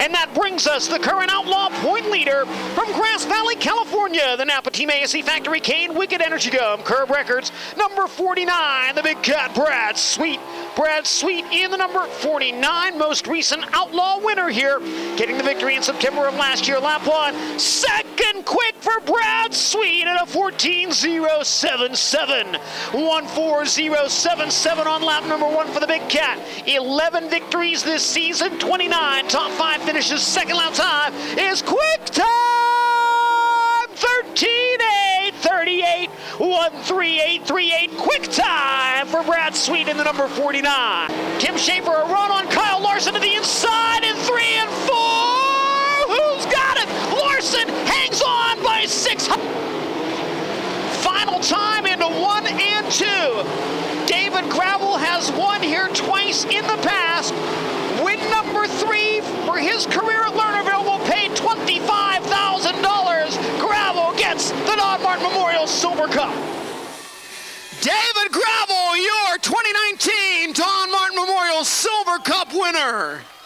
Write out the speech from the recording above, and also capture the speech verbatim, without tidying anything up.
And that brings us the current Outlaw point leader from Grass Valley, California, the Napa Team A S C Factory Cane Wicked Energy Gum Curb Records, number forty-nine, the Big Cat Brad Sweet. Brad Sweet in the number forty-nine, most recent Outlaw winner here, getting the victory in September of last year, lap one. Second quick for Brad Sweet at a fourteen oh seven seven. one four oh seven seven on lap number one for the Big Cat. eleven victories this season, twenty-nine top five finishes. Second lap time is quick time, thirteen eight thirty-eight, one three eight three eight, quick time for Brad Sweet in the number forty-nine. Tim Schaefer a run on Kyle Larson to the inside in three and four. Who's got it? Larson hangs on by six. Final time into one and two. David Gravel has won here twice in the past. Win number three for his career at Lernerville will pay twenty-five thousand dollars. Gravel gets the Don Martin Memorial Silver Cup. David Gravel, your twenty nineteen Don Martin Memorial Silver Cup winner.